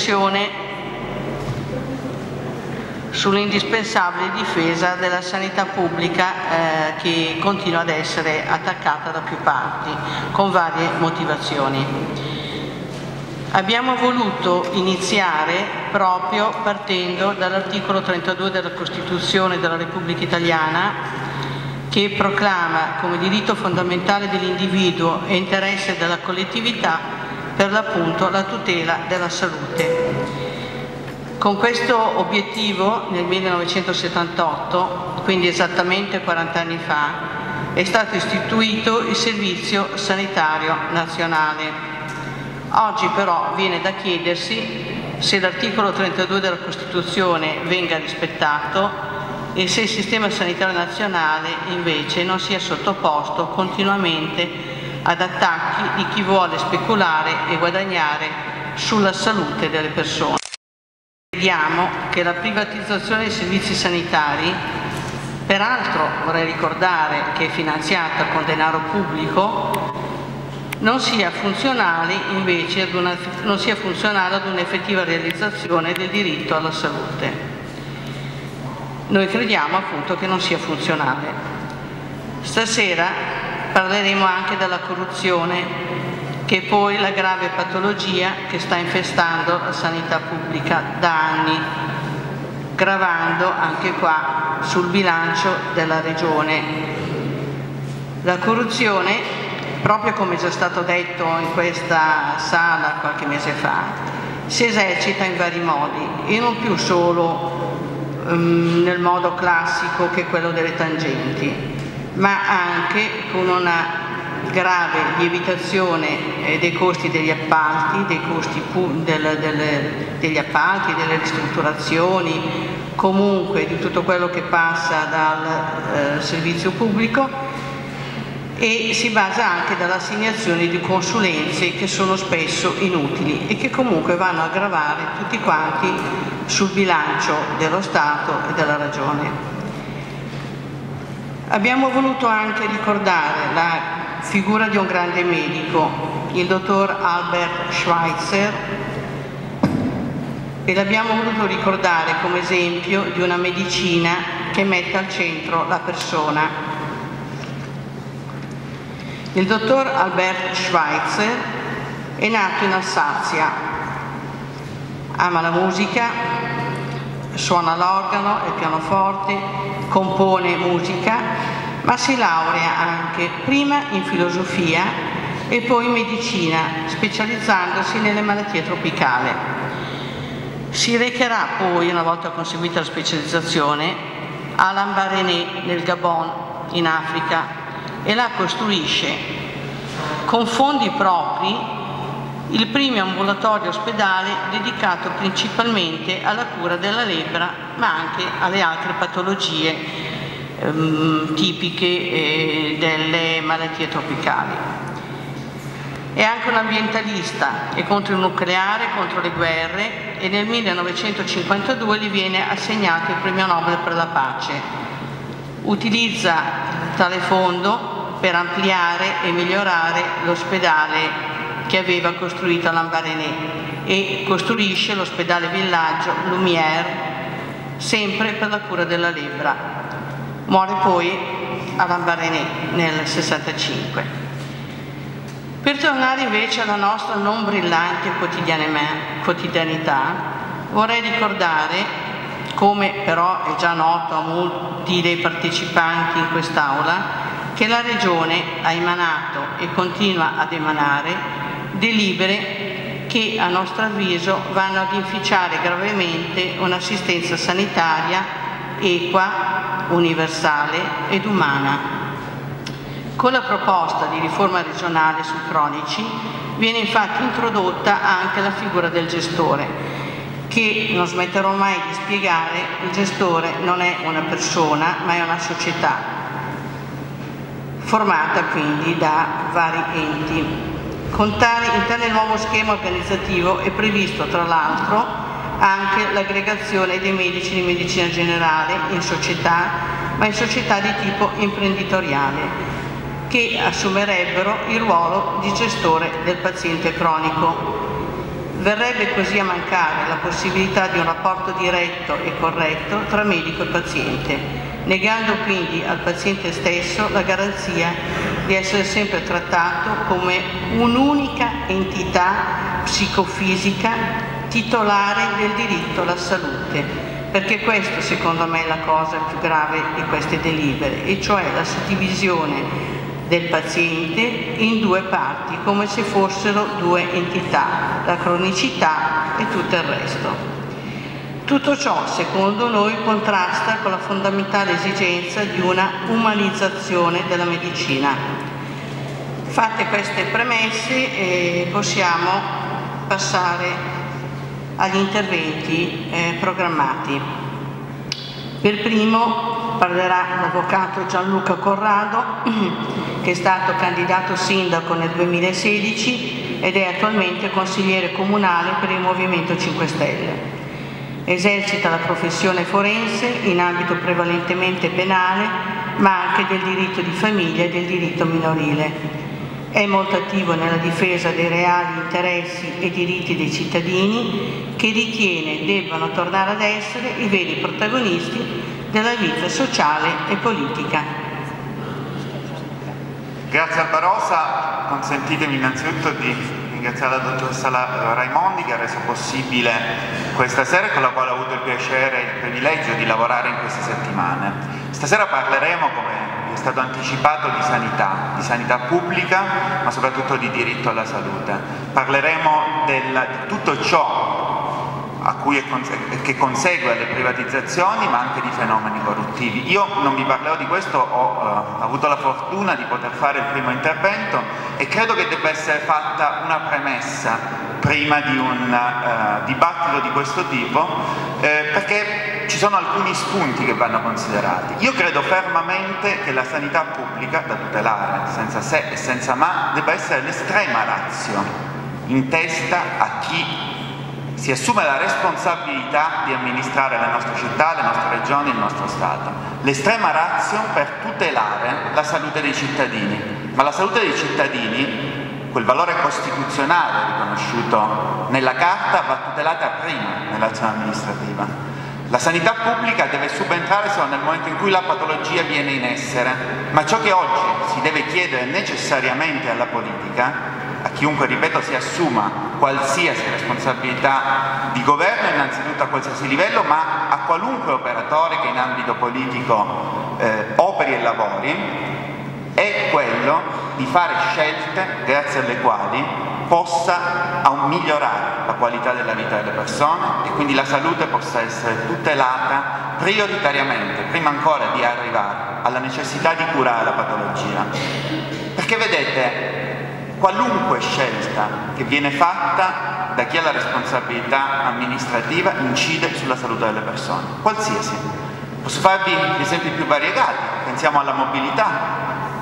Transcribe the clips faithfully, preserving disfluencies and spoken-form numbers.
riflessione sull'indispensabile difesa della sanità pubblica eh, che continua ad essere attaccata da più parti, con varie motivazioni. Abbiamo voluto iniziare proprio partendo dall'articolo trentadue della Costituzione della Repubblica Italiana, che proclama come diritto fondamentale dell'individuo e interesse della collettività per l'appunto la tutela della salute. Con questo obiettivo nel millenovecentosettantotto, quindi esattamente quaranta anni fa, è stato istituito il Servizio Sanitario Nazionale. Oggi però viene da chiedersi se l'articolo trentadue della Costituzione venga rispettato e se il Sistema Sanitario Nazionale invece non sia sottoposto continuamente ad attacchi di chi vuole speculare e guadagnare sulla salute delle persone. Crediamo che la privatizzazione dei servizi sanitari, peraltro vorrei ricordare che è finanziata con denaro pubblico, non sia funzionale invece ad una, non sia funzionale ad un'effettiva realizzazione del diritto alla salute. Noi crediamo appunto che non sia funzionale. Stasera parleremo anche della corruzione, che è poi la grave patologia che sta infestando la sanità pubblica da anni, gravando anche qua sul bilancio della Regione. La corruzione, proprio come è già stato detto in questa sala qualche mese fa, si esercita in vari modi e non più solo um, nel modo classico che è quello delle tangenti, ma anche con una grave lievitazione dei costi degli appalti, dei costi del, del, degli appalti, delle ristrutturazioni, comunque di tutto quello che passa dal eh, servizio pubblico, e si basa anche dall'assegnazione di consulenze che sono spesso inutili e che comunque vanno a gravare tutti quanti sul bilancio dello Stato e della Regione. Abbiamo voluto anche ricordare la figura di un grande medico, il dottor Albert Schweitzer, e l'abbiamo voluto ricordare come esempio di una medicina che mette al centro la persona. Il dottor Albert Schweitzer è nato in Alsazia, ama la musica, suona l'organo e il pianoforte, compone musica, ma si laurea anche prima in filosofia e poi in medicina, specializzandosi nelle malattie tropicali. Si recherà poi, una volta conseguita la specializzazione, a Lambaréné nel Gabon, in Africa, e là costruisce con fondi propri il primo ambulatorio ospedale dedicato principalmente alla cura della lebbra, ma anche alle altre patologie tipiche eh, delle malattie tropicali. È anche un ambientalista, è contro il nucleare, contro le guerre, e nel millenovecentocinquantadue gli viene assegnato il premio Nobel per la pace. Utilizza tale fondo per ampliare e migliorare l'ospedale che aveva costruito a Lambaréné e costruisce l'ospedale villaggio Lumière, sempre per la cura della lebbra. Muore poi a Lambaréné nel sessantacinque. Per tornare invece alla nostra non brillante quotidianità, vorrei ricordare, come però è già noto a molti dei partecipanti in quest'Aula, che la Regione ha emanato e continua ad emanare delibere che a nostro avviso vanno ad inficiare gravemente un'assistenza sanitaria equa, universale ed umana. Con la proposta di riforma regionale sui cronici viene infatti introdotta anche la figura del gestore, che non smetterò mai di spiegare. Il gestore non è una persona, ma è una società, formata quindi da vari enti. Con tale, in tale nuovo schema organizzativo è previsto tra l'altro anche l'aggregazione dei medici di medicina generale in società, ma in società di tipo imprenditoriale, che assumerebbero il ruolo di gestore del paziente cronico. Verrebbe così a mancare la possibilità di un rapporto diretto e corretto tra medico e paziente, negando quindi al paziente stesso la garanzia di essere sempre trattato come un'unica entità psicofisica titolare del diritto alla salute, perché questo secondo me è la cosa più grave di queste delibere, e cioè la suddivisione del paziente in due parti, come se fossero due entità, la cronicità e tutto il resto. Tutto ciò, secondo noi, contrasta con la fondamentale esigenza di una umanizzazione della medicina. Fatte queste premesse, eh, possiamo passare agli interventi eh, programmati. Per primo parlerà l'avvocato Gianluca Corrado, che è stato candidato sindaco nel duemilasedici ed è attualmente consigliere comunale per il Movimento cinque Stelle. Esercita la professione forense in ambito prevalentemente penale, ma anche del diritto di famiglia e del diritto minorile. È molto attivo nella difesa dei reali interessi e diritti dei cittadini, che ritiene debbano tornare ad essere i veri protagonisti della vita sociale e politica. Grazie Albarosa, consentitemi innanzitutto di ringraziare la dottoressa Raimondi che ha reso possibile questa sera e con la quale ho avuto il piacere e il privilegio di lavorare in queste settimane. Stasera parleremo, come è stato anticipato, di sanità, di sanità pubblica, ma soprattutto di diritto alla salute. Parleremo del, di tutto ciò a cui è conse- che consegue alle privatizzazioni, ma anche di fenomeni corruttivi. Io non vi parlerò di questo, ho uh, avuto la fortuna di poter fare il primo intervento e credo che debba essere fatta una premessa prima di un uh, dibattito di questo tipo, eh, perché ci sono alcuni spunti che vanno considerati. Io credo fermamente che la sanità pubblica, da tutelare senza se e senza ma, debba essere l'estrema ratio in testa a chi si assume la responsabilità di amministrare le nostre città, le nostre regioni, il nostro Stato. L'estrema ratio per tutelare la salute dei cittadini. Ma la salute dei cittadini, quel valore costituzionale riconosciuto nella Carta, va tutelata prima nell'azione amministrativa. La sanità pubblica deve subentrare solo nel momento in cui la patologia viene in essere, ma ciò che oggi si deve chiedere necessariamente alla politica, a chiunque, ripeto, si assuma qualsiasi responsabilità di governo, innanzitutto a qualsiasi livello, ma a qualunque operatore che in ambito politico eh, operi e lavori, è quello di fare scelte grazie alle quali possa migliorare la qualità della vita delle persone e quindi la salute possa essere tutelata prioritariamente, prima ancora di arrivare alla necessità di curare la patologia. Perché vedete, qualunque scelta che viene fatta da chi ha la responsabilità amministrativa incide sulla salute delle persone, qualsiasi. Posso farvi gli esempi più variegati, pensiamo alla mobilità.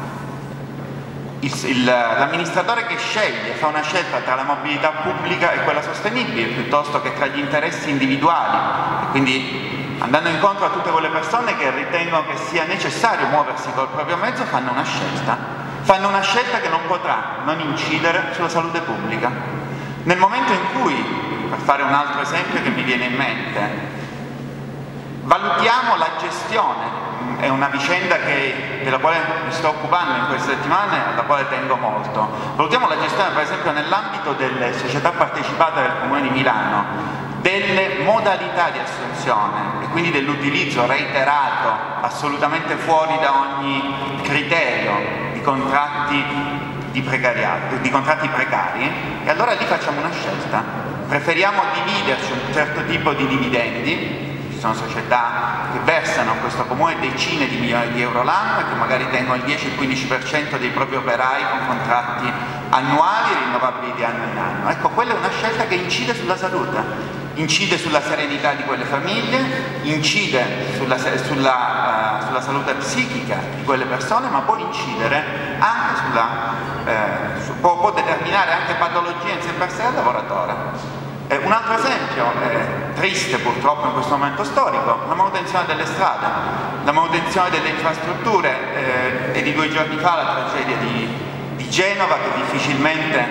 L'amministratore che sceglie fa una scelta tra la mobilità pubblica e quella sostenibile piuttosto che tra gli interessi individuali, e quindi andando incontro a tutte quelle persone che ritengono che sia necessario muoversi col proprio mezzo fanno una scelta. fanno una scelta che non potrà non incidere sulla salute pubblica. Nel momento in cui, per fare un altro esempio che mi viene in mente, valutiamo la gestione, è una vicenda che, della quale mi sto occupando in queste settimane, alla quale tengo molto, valutiamo la gestione per esempio nell'ambito delle società partecipate del Comune di Milano, delle modalità di assunzione e quindi dell'utilizzo reiterato, assolutamente fuori da ogni criterio, di contratti di precariato, di contratti precari, e allora lì facciamo una scelta. Preferiamo dividerci un certo tipo di dividendi. Ci sono società che versano a questo comune decine di milioni di euro l'anno e che magari tengono il dieci quindici per cento dei propri operai con contratti annuali rinnovabili di anno in anno. Ecco, quella è una scelta che incide sulla salute, incide sulla serenità di quelle famiglie, incide sulla, sulla, uh, sulla salute psichica di quelle persone, ma può incidere anche sulla, eh, su, può, può determinare anche patologie in sé per sé al lavoratore. Eh, un altro esempio, eh, triste purtroppo in questo momento storico, la manutenzione delle strade, la manutenzione delle infrastrutture, eh, e di due giorni fa la tragedia di, di Genova, che difficilmente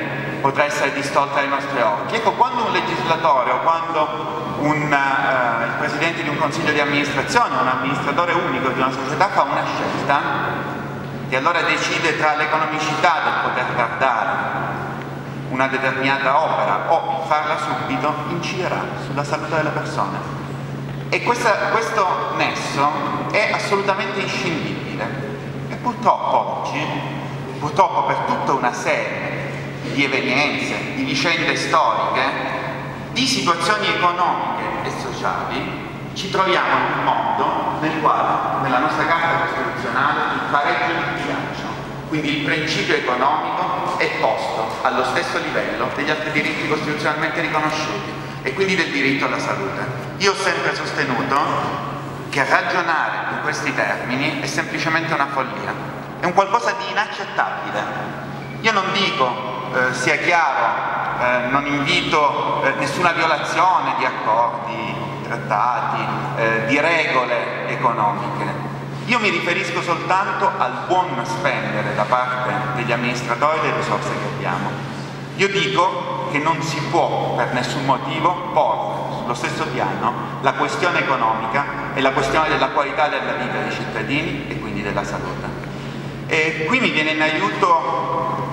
potrà essere distolta dai nostri occhi. Ecco, quando un legislatore o quando un, uh, il presidente di un consiglio di amministrazione, un amministratore unico di una società fa una scelta e allora decide tra l'economicità del poter tardare una determinata opera o farla subito, inciderà sulla salute delle persone. E questa, questo nesso è assolutamente inscindibile. E purtroppo oggi, purtroppo per tutta una serie di evenienze, di vicende storiche, di situazioni economiche e sociali, ci troviamo in un mondo nel quale, nella nostra Carta Costituzionale, il pareggio di bilancio, quindi il principio economico, è posto allo stesso livello degli altri diritti costituzionalmente riconosciuti e quindi del diritto alla salute. Io ho sempre sostenuto che ragionare in questi termini è semplicemente una follia, è un qualcosa di inaccettabile. Io non dico, eh, sia chiaro, eh, non invito eh, nessuna violazione di accordi, trattati, eh, di regole economiche. Io mi riferisco soltanto al buon spendere da parte degli amministratori delle risorse che abbiamo. Io dico che non si può per nessun motivo porre sullo stesso piano la questione economica e la questione della qualità della vita dei cittadini e quindi della salute. E qui mi viene in aiuto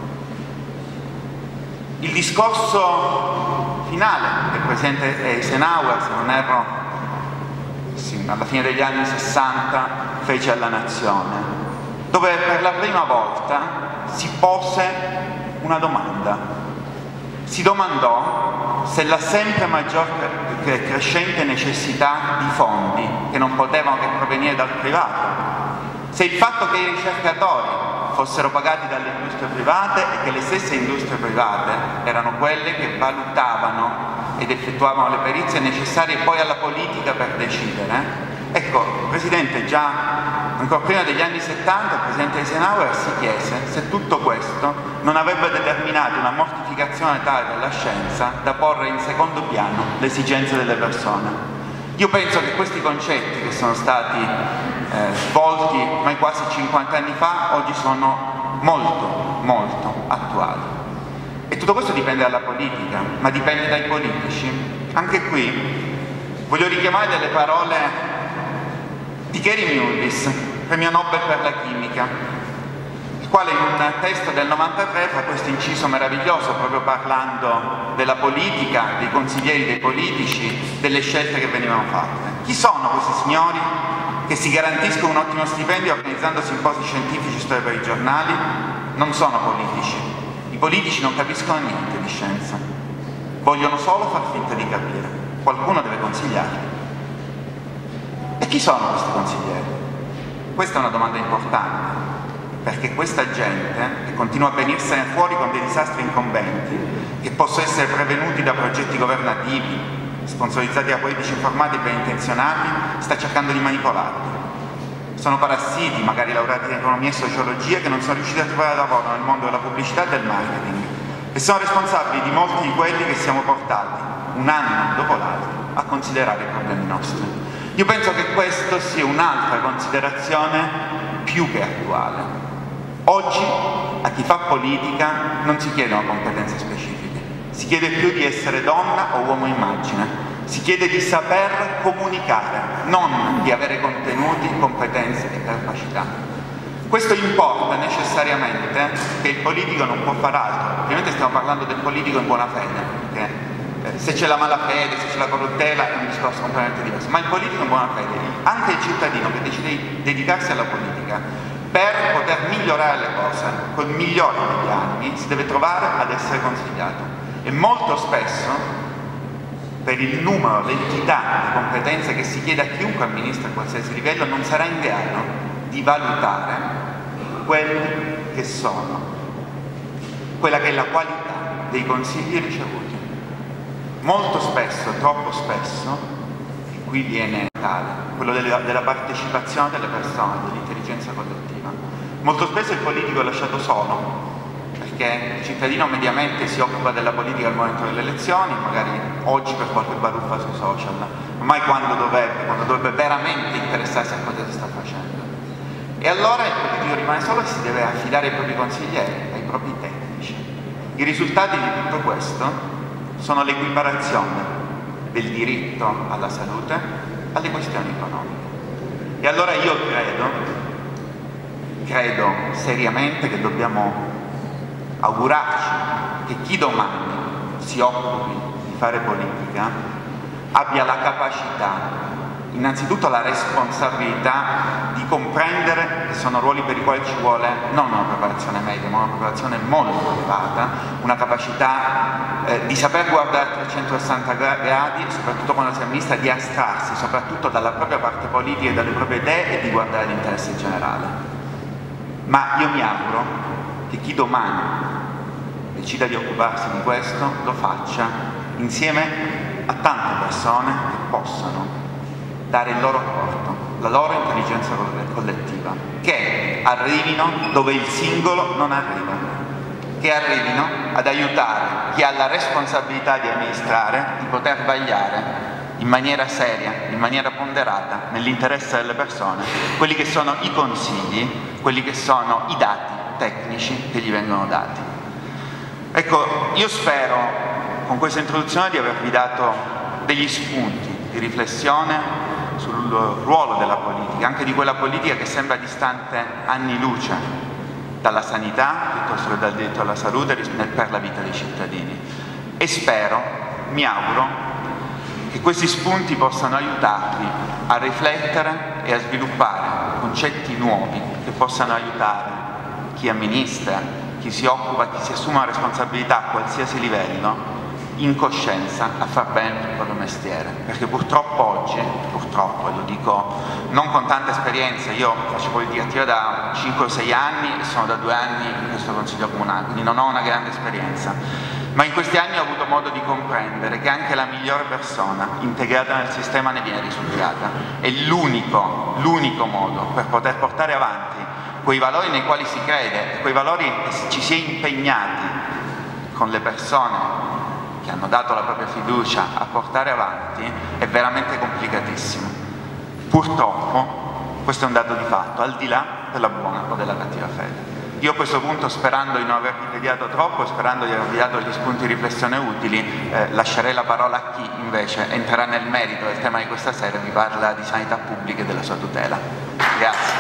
il discorso finale del presidente Eisenhower, se non erro, sì, alla fine degli anni sessanta fece alla nazione, dove per la prima volta si pose una domanda. Si domandò se la sempre maggior crescente necessità di fondi, che non potevano che provenire dal privato, se il fatto che i ricercatori fossero pagati dalle industrie private e che le stesse industrie private erano quelle che valutavano ed effettuavano le perizie necessarie poi alla politica per decidere. Ecco, Presidente, già ancora prima degli anni settanta il Presidente Eisenhower si chiese se tutto questo non avrebbe determinato una mortificazione tale della scienza da porre in secondo piano le esigenze delle persone. Io penso che questi concetti che sono stati eh, svolti ormai quasi cinquanta anni fa oggi sono molto, molto attuali. E tutto questo dipende dalla politica, ma dipende dai politici. Anche qui voglio richiamare delle parole di Gary Mullis, premio Nobel per la chimica, il quale in un testo del novantatré fa questo inciso meraviglioso proprio parlando della politica, dei consiglieri dei politici, delle scelte che venivano fatte. Chi sono questi signori che si garantiscono un ottimo stipendio organizzando simposi scientifici, storie per i giornali? Non sono politici. I politici non capiscono niente di scienza, vogliono solo far finta di capire. Qualcuno deve consigliarli. E chi sono questi consiglieri? Questa è una domanda importante, perché questa gente che continua a venirsene fuori con dei disastri incombenti, che possono essere prevenuti da progetti governativi, sponsorizzati da politici informati e ben intenzionati, sta cercando di manipolarli. Sono parassiti, magari laureati in economia e sociologia, che non sono riusciti a trovare lavoro nel mondo della pubblicità e del marketing e sono responsabili di molti di quelli che siamo portati, un anno dopo l'altro, a considerare i problemi nostri. Io penso che questa sia un'altra considerazione più che attuale. Oggi a chi fa politica non si chiedono competenze specifiche, si chiede più di essere donna o uomo immagine, si chiede di saper comunicare, non di avere contenuti, competenze e capacità. Questo importa necessariamente che il politico non può fare altro. Ovviamente stiamo parlando del politico in buona fede, perché se c'è la malafede, se c'è la corruttela è un discorso completamente diverso, ma il politico in buona fede, anche il cittadino che decide di dedicarsi alla politica, per poter migliorare le cose col migliore degli anni si deve trovare ad essere consigliato e molto spesso per il numero, l'entità di competenze che si chiede a chiunque amministra a qualsiasi livello non sarà in grado di valutare quelli che sono, quella che è la qualità dei consigli ricevuti. Molto spesso, troppo spesso, e qui viene tale, quello della, della partecipazione delle persone, dell'intelligenza collettiva. Molto spesso il politico è lasciato solo, perché il cittadino mediamente si occupa della politica al momento delle elezioni, magari oggi per qualche baruffa sui social, ma mai quando dovrebbe, quando dovrebbe veramente interessarsi a cosa si sta facendo. E allora il politico rimane solo e si deve affidare ai propri consiglieri, ai propri tecnici. I risultati di tutto questo sono l'equiparazione del diritto alla salute alle questioni economiche. E allora io credo, credo seriamente che dobbiamo augurarci che chi domani si occupi di fare politica abbia la capacità, innanzitutto la responsabilità di comprendere che sono ruoli per i quali ci vuole non una preparazione media, ma una preparazione molto elevata, una capacità eh, di saper guardare a trecentosessanta gradi e soprattutto quando si amministra di astrarsi soprattutto dalla propria parte politica e dalle proprie idee e di guardare l'interesse generale. Ma io mi auguro che chi domani decida di occuparsi di questo lo faccia insieme a tante persone che possano dare il loro apporto, la loro intelligenza collettiva, che arrivino dove il singolo non arriva, che arrivino ad aiutare chi ha la responsabilità di amministrare, di poter vagliare in maniera seria, in maniera ponderata, nell'interesse delle persone, quelli che sono i consigli, quelli che sono i dati tecnici che gli vengono dati. Ecco, io spero con questa introduzione di avervi dato degli spunti di riflessione sul ruolo della politica, anche di quella politica che sembra distante anni luce dalla sanità piuttosto che dal diritto alla salute per la vita dei cittadini. E spero, mi auguro, che questi spunti possano aiutarvi a riflettere e a sviluppare concetti nuovi che possano aiutare chi amministra, chi si occupa, chi si assume una responsabilità a qualsiasi livello, in coscienza a far bene il proprio mestiere, perché purtroppo oggi, purtroppo, e lo dico non con tanta esperienza, io faccio politica attiva da cinque o sei anni e sono da due anni in questo Consiglio Comunale, quindi non ho una grande esperienza, ma in questi anni ho avuto modo di comprendere che anche la migliore persona integrata nel sistema ne viene risucchiata. È l'unico, l'unico modo per poter portare avanti quei valori nei quali si crede, quei valori che ci si è impegnati con le persone che hanno dato la propria fiducia a portare avanti, è veramente complicatissimo. Purtroppo questo è un dato di fatto, al di là della buona o della cattiva fede. Io a questo punto, sperando di non avervi tediato troppo, sperando di avervi dato degli spunti di riflessione utili, eh, lascerei la parola a chi invece entrerà nel merito del tema di questa sera e vi parla di sanità pubblica e della sua tutela. Grazie.